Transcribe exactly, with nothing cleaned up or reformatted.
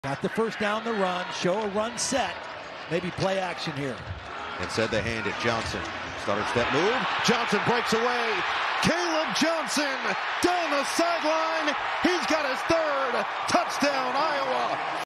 Got the first down the run, show a run set, maybe play action here. Instead they hand it Johnson. Stutter step move. Johnson breaks away. Caleb Johnson down the sideline. He's got his third touchdown, Iowa.